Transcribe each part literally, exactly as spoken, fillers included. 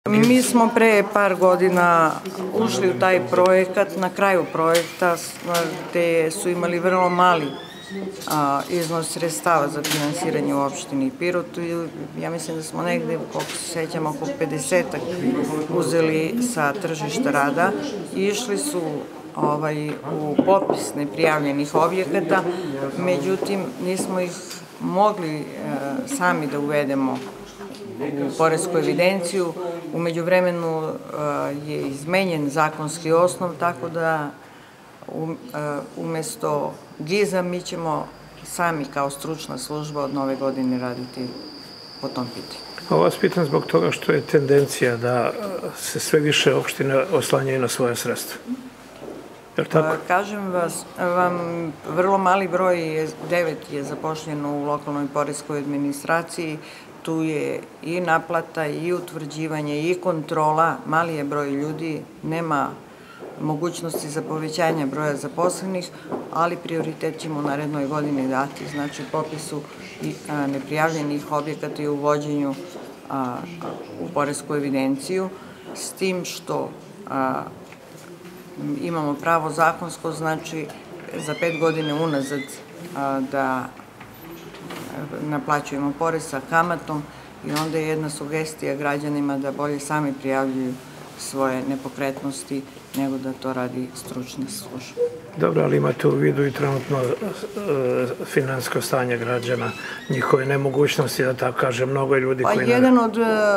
Mi smo pre par godina ušli u taj projekat, na kraju projekta gde su imali vrlo mali a, iznos sredstava za finansiranje u opštini Pirotu i ja mislim da smo negde, koliko se sećam, oko pedesetak uzeli sa tržišta rada i išli su ovaj, u popis neprijavljenih objekata, međutim nismo ih mogli e, sami da uvedemo u poresku evidenciju. U međuvremenu je izmenjen zakonski osnov, tako da umesto giza mi ćemo sami kao stručna služba od nove godine raditi po tom pitanju. Ovo vas pitam zbog toga što je tendencija da se sve više opštine oslanjaju na svoje sredstva. Je li tako? Kažem vas, vam, vrlo mali broj, devet je zapošljeno u lokalnoj poreskoj administraciji. Tu je i naplata, i utvrđivanje, i kontrola. Mali je broj ljudi, nema mogućnosti za povećanje broja zaposlenih, ali prioritet ćemo u narednoj godini dati. Znači, popisu neprijavljenih objekata i uvođenju u poresku evidenciju, s tim što imamo pravo zakonsko, znači za pet godine unazad da naplaćujemo porez sa kamatom i onda je jedna sugestija građanima da bolje sami prijavljuju svoje nepokretnosti nego da to radi stručna služba. Dobro, ali imate u vidu i trenutno finansijsko stanje građana, njihove nemogućnosti, da tako kaže, mnogo je ljudi koji... Pa jedan od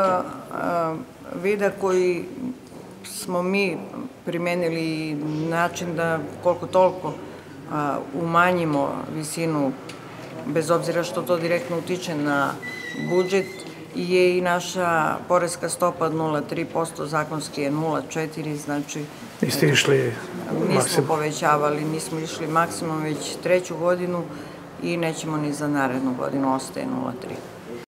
vida koji smo mi primenili način da koliko toliko umanjimo visinu, bez obzira što to direktno utiče na budžet, je i naša poreska stopa od nula zarez tri posto, zakonski je nula zarez četiri, znači... Niste išli maksimum? Nismo povećavali, nismo išli maksimum već treću godinu i nećemo ni za narednu godinu, ostaje nula zarez tri.